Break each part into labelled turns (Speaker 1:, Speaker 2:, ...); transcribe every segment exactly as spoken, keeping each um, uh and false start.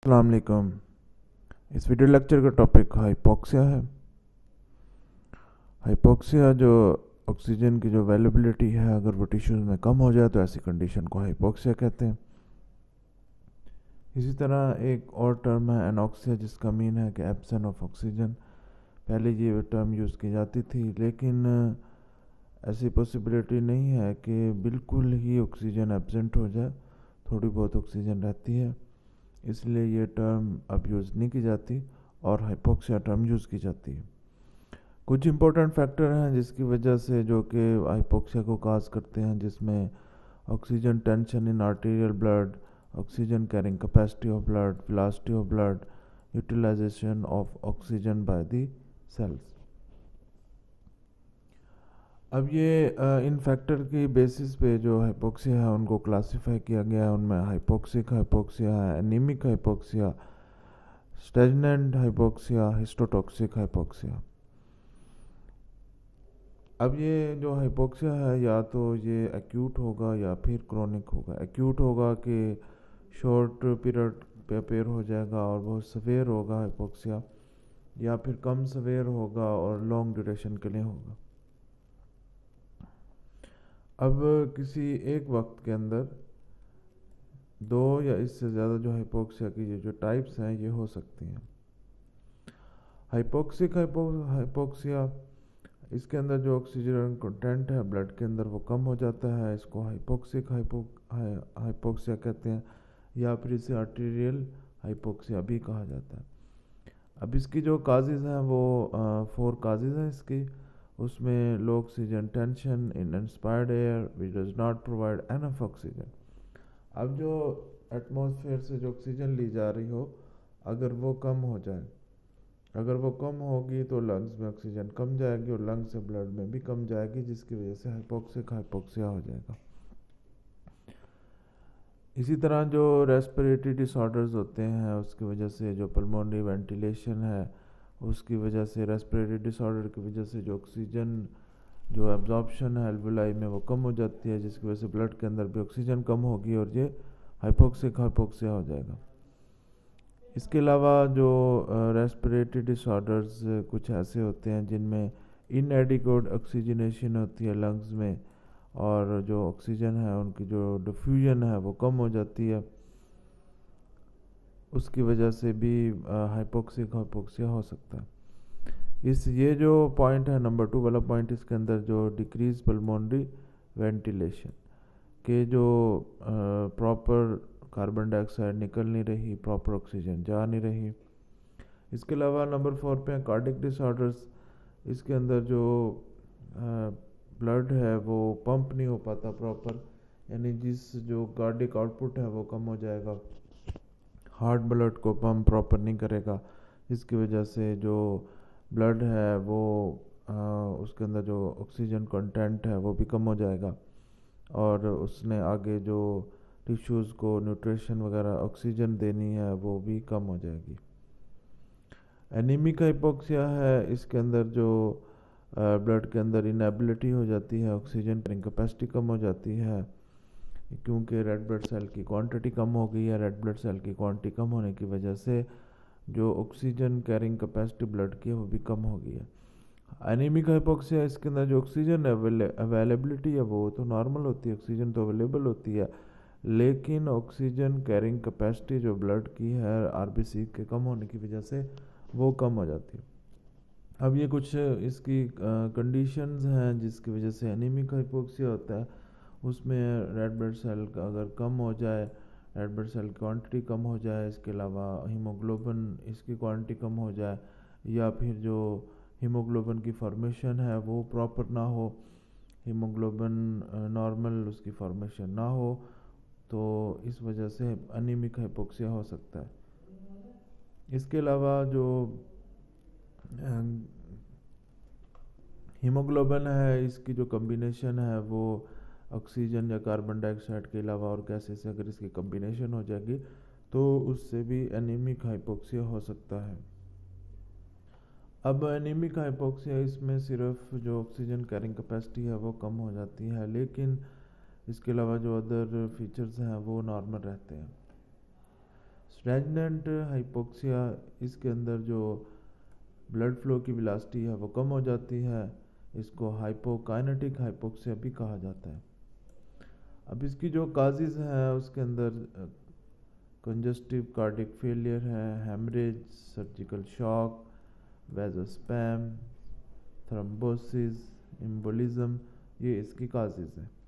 Speaker 1: अस्सलाम वालेकुम। इस वीडियो लेक्चर का टॉपिक हाइपोक्सिया है। हाइपोक्सिया जो ऑक्सीजन की जो अवेलेबिलिटी है, अगर वो टिश्यूज़ में कम हो जाए तो ऐसी कंडीशन को हाइपोक्सिया कहते हैं। इसी तरह एक और टर्म है एनॉक्सिया, जिसका मीन है कि एब्सेंस ऑफ ऑक्सीजन। पहले ये टर्म यूज़ की जाती थी, लेकिन ऐसी पॉसिबिलिटी नहीं है कि बिल्कुल ही ऑक्सीजन एब्सेंट हो जाए, थोड़ी बहुत ऑक्सीजन रहती है, इसलिए ये टर्म अब यूज़ नहीं की जाती और हाइपोक्सिया टर्म यूज़ की जाती है। कुछ इंपॉर्टेंट फैक्टर हैं जिसकी वजह से जो कि हाइपोक्सिया को काज करते हैं, जिसमें oxygen tension in arterial blood, oxygen carrying capacity of blood, velocity of blood, utilization of oxygen by the cells. अब ये आ, इन फैक्टर की बेसिस पे जो हाइपोक्सिया है उनको क्लासिफाई किया गया है। उनमें हाइपोक्सिक हाइपोक्सिया है, anaemic hypoxia, stagnant hypoxia, histotoxic hypoxia. अब ये जो हाइपोक्सिया है, या तो ये एक्यूट होगा या फिर क्रॉनिक होगा। एक्यूट होगा कि शॉर्ट पीरियड पे अपेयर हो जाएगा और बहुत सवेयर होगा हाइपोक्सिया, या फिर कम सवेयर होगा और लॉन्ग ड्यूरेशन के लिए होगा। अब किसी एक वक्त के अंदर दो या इससे ज़्यादा जो हाइपोक्सिया की ये जो टाइप्स हैं ये हो सकती हैं। हाइपोक्सिक हाइपो हाइपोक्सिया, इसके अंदर जो ऑक्सीजन कंटेंट है ब्लड के अंदर वो कम हो जाता है, इसको हाइपोक्सिक हाइपो हाइपोक्सिया कहते हैं, या फिर इसे आर्टेरियल हाइपोक्सिया भी कहा जाता है। अब इसकी जो काजेज़ हैं वो फोर काजेज़ हैं इसकी। उसमें low oxygen tension in inspired air which does not provide enough oxygen. अब जो एटमॉस्फेयर से जो ऑक्सीजन ली जा रही हो, अगर वो कम हो जाए, अगर वो कम होगी तो लंग्स में ऑक्सीजन कम जाएगी और लंग्स से ब्लड में भी कम जाएगी, जिसकी वजह से हाइपोक्सिक हाइपोक्सिया हो जाएगा। इसी तरह जो रेस्पिरेटरी डिसऑर्डर्स होते हैं, उसकी वजह से जो पल्मोनरी वेंटिलेशन है, उसकी वजह से रेस्पिरेटरी डिसऑर्डर की वजह से जो ऑक्सीजन जो एब्जॉर्प्शन है एल्वुलाई में वो कम हो जाती है, जिसकी वजह से ब्लड के अंदर भी ऑक्सीजन कम होगी और ये हाइपोक्सिक हाइपोक्सिया हो जाएगा। इसके अलावा जो रेस्पिरेटरी डिसऑर्डर्स कुछ ऐसे होते हैं जिनमें इनएडिक्वेट ऑक्सीजनेशन होती है लंग्स में, और जो ऑक्सीजन है उनकी जो डिफ्यूजन है वो कम हो जाती है, उसकी वजह से भी हाइपोक्सिक हाइपोक्सिया हो सकता है। इस ये जो पॉइंट है नंबर टू वाला पॉइंट, इसके अंदर जो डिक्रीज पल्मोनरी वेंटिलेशन के जो प्रॉपर कार्बन डाइऑक्साइड निकल नहीं रही, प्रॉपर ऑक्सीजन जा नहीं रही। इसके अलावा नंबर फोर पे कार्डिक डिसऑर्डर्स, इसके अंदर जो ब्लड है वो पंप नहीं हो पाता प्रॉपर, यानी जिस जो कार्डिक आउटपुट है वो कम हो जाएगा, हार्ट ब्लड को पंप प्रॉपर नहीं करेगा, जिसकी वजह से जो ब्लड है वो आ, उसके अंदर जो ऑक्सीजन कंटेंट है वो भी कम हो जाएगा, और उसने आगे जो टिश्यूज़ को न्यूट्रिशन वगैरह ऑक्सीजन देनी है वो भी कम हो जाएगी। एनीमिक हाइपोक्सिया है, इसके अंदर जो ब्लड के अंदर इनएबिलिटी हो जाती है, ऑक्सीजन कैरिंग कैपेसिटी कम हो जाती है, क्योंकि रेड ब्लड सेल की क्वांटिटी कम हो गई है। रेड ब्लड सेल की क्वांटिटी कम होने की वजह से जो ऑक्सीजन कैरिंग कैपेसिटी ब्लड की है वो भी कम हो गई है। एनीमिक हाइपोक्सिया, इसके अंदर जो ऑक्सीजन अवेलेबिलिटी है वो तो नॉर्मल होती है, ऑक्सीजन तो अवेलेबल होती है, लेकिन ऑक्सीजन कैरिंग कैपेसिटी जो ब्लड की है आरबीसी के कम होने की वजह से वो कम हो जाती है। अब ये कुछ इसकी कंडीशंस हैं जिसकी वजह से एनीमिक हाइपोक्सिया होता है। उसमें रेड ब्लड सेल का अगर कम हो जाए, रेड ब्लड सेल क्वांटिटी कम हो जाए, इसके अलावा हीमोग्लोबिन इसकी क्वांटिटी कम हो जाए, या फिर जो हीमोग्लोबिन की फॉर्मेशन है वो प्रॉपर ना हो, हीमोग्लोबिन नॉर्मल उसकी फॉर्मेशन ना हो, तो इस वजह से एनीमिक हाइपोक्सिया हो सकता है। इसके अलावा जो हीमोग्लोबिन है, इसकी जो कम्बिनेशन है वो ऑक्सीजन या कार्बन डाइऑक्साइड के अलावा और गैसेस से अगर इसकी कम्बिनेशन हो जाएगी तो उससे भी एनीमिक हाइपोक्सिया हो सकता है। अब एनीमिक हाइपोक्सिया, इसमें सिर्फ जो ऑक्सीजन कैरिंग कैपेसिटी है वो कम हो जाती है, लेकिन इसके अलावा जो अदर फीचर्स हैं वो नॉर्मल रहते हैं। स्टैग्नेंट हाइपोक्सिया, इसके अंदर जो ब्लड फ्लो की वेलोसिटी है वो कम हो जाती है, इसको हाइपोकाइनेटिक हाइपोक्सिया भी कहा जाता है। अब इसकी जो काजेज़ हैं उसके अंदर कंजस्टिव कार्डिक फेलियर है, haemorrhage, surgical shock, vasospasm, thrombosis, embolism, ये इसकी काजेज़ हैं।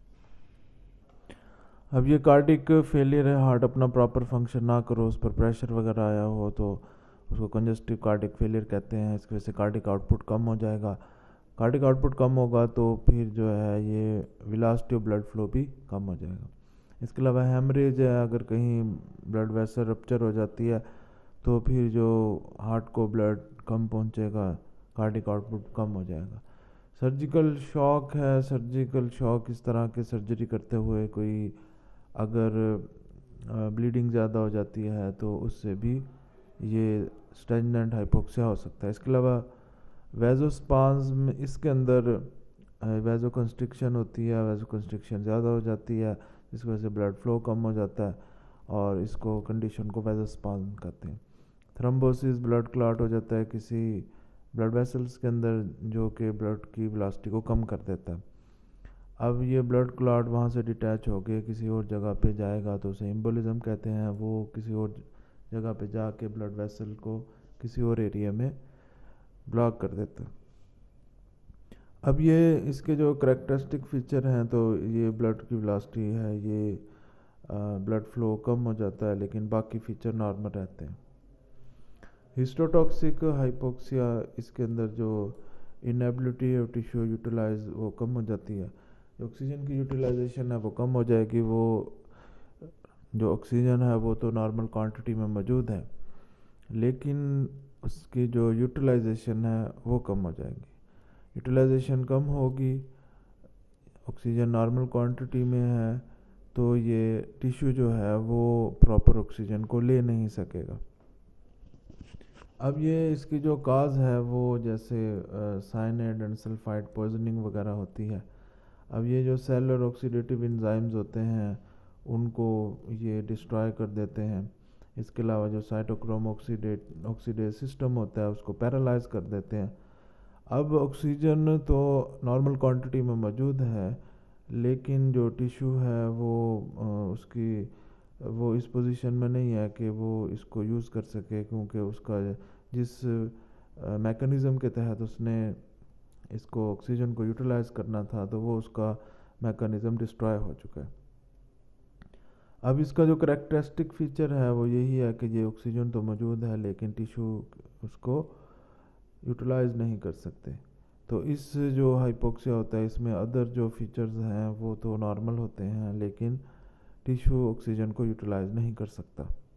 Speaker 1: अब ये कार्डिक फेलियर है, हार्ट अपना प्रॉपर फंक्शन ना करो, उस पर प्रेशर वगैरह आया हो तो उसको कंजस्टिव कार्डिक फेलियर कहते हैं। इसकी वजह से कार्डिक आउटपुट कम हो जाएगा, कार्डिक आउटपुट कम होगा तो फिर जो है ये वेलोसिटी ऑफ ब्लड फ्लो भी कम हो जाएगा। इसके अलावा हेमरेज है, अगर कहीं ब्लड वेसल रप्चर हो जाती है तो फिर जो हार्ट को ब्लड कम पहुंचेगा, कार्डिक आउटपुट कम हो जाएगा। सर्जिकल शॉक है, सर्जिकल शॉक इस तरह के सर्जरी करते हुए कोई अगर ब्लीडिंग ज़्यादा हो जाती है तो उससे भी ये स्टैग्नेंट हाइपोक्सिया हो सकता है। इसके अलावा वेजोस्पाज्म, इसके अंदर वेजो कंस्ट्रिक्शन होती है, वेजो कंस्ट्रिक्शन ज़्यादा हो जाती है, जिस वजह से ब्लड फ्लो कम हो जाता है और इसको कंडीशन को वेजोस्पाज्म कहते हैं। थ्रोम्बोसिस, ब्लड क्लॉट हो जाता है किसी ब्लड वेसल्स के अंदर जो कि ब्लड की वेलोसिटी को कम कर देता है। अब ये ब्लड क्लॉट वहाँ से डिटैच होके किसी और जगह पे जाएगा तो उसे एम्बोलिज्म कहते हैं, वो किसी और जगह पे जाके ब्लड वेसल को किसी और एरिया में ब्लॉक कर देता है। अब ये इसके जो करेक्टरिस्टिक फीचर हैं तो ये ब्लड की वेलोसिटी है, ये ब्लड फ्लो कम हो जाता है लेकिन बाकी फीचर नॉर्मल रहते हैं। हिस्टोटॉक्सिक हाइपोक्सिया, इसके अंदर जो इनेबिलिटी ऑफ टिश्यू यूटिलाइज वो कम हो जाती है, ऑक्सीजन की यूटिलाइजेशन है वो कम हो जाएगी, वो जो ऑक्सीजन है वो तो नॉर्मल क्वांटिटी में मौजूद है लेकिन उसकी जो यूटिलाइजेशन है वो कम हो जाएगी। यूटिलाइजेशन कम होगी, ऑक्सीजन नॉर्मल क्वांटिटी में है तो ये टिश्यू जो है वो प्रॉपर ऑक्सीजन को ले नहीं सकेगा। अब ये इसकी जो काज है वो जैसे साइनाइड एंड सल्फाइड पॉइजनिंग वगैरह होती है। अब ये जो सेलुलर ऑक्सीडेटिव एंजाइम्स होते हैं उनको ये डिस्ट्रॉय कर देते हैं। इसके अलावा जो साइटोक्रोम ऑक्सीडेट ऑक्सीडेज सिस्टम होता है उसको पैरालाइज कर देते हैं। अब ऑक्सीजन तो नॉर्मल क्वांटिटी में मौजूद है लेकिन जो टिश्यू है वो उसकी वो इस पोजीशन में नहीं है कि वो इसको यूज़ कर सके, क्योंकि उसका जिस मैकेनिज़्म के तहत उसने इसको ऑक्सीजन को यूटिलाइज करना था तो वो उसका मैकेनिज़्म डिस्ट्रॉय हो चुका है। अब इसका जो करेक्टरिस्टिक फीचर है वो यही है कि ये ऑक्सीजन तो मौजूद है लेकिन टिश्यू उसको यूटिलाइज नहीं कर सकते। तो इस जो हाइपोक्सिया होता है इसमें अदर जो फीचर्स हैं वो तो नॉर्मल होते हैं लेकिन टिश्यू ऑक्सीजन को यूटिलाइज नहीं कर सकता।